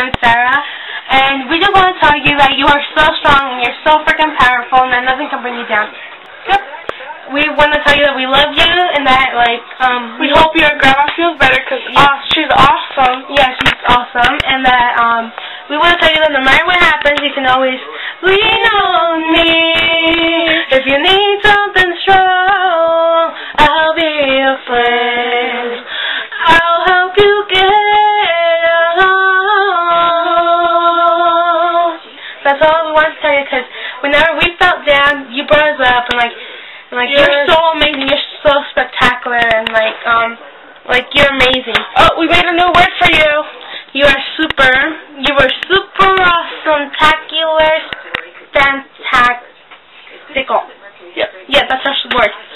I'm Sarah, and we just want to tell you that you are so strong and you're so freaking powerful and that nothing can bring you down. Yep. We want to tell you that we love you and that, like, we hope your grandma feels better because she's awesome. Yeah, she's awesome, and that, we want to tell you that no matter what happens, you can always lean on me. If you need something strong, I'll be your friend. I'll help you get along. That's all we want to tell you, because whenever we felt down, you brought us up, and you're so amazing, you're so spectacular, and you're amazing. Oh, we made a new word for you. You are super. You are super awesome, tacular, fantastical. Yep. Yeah, that's our word.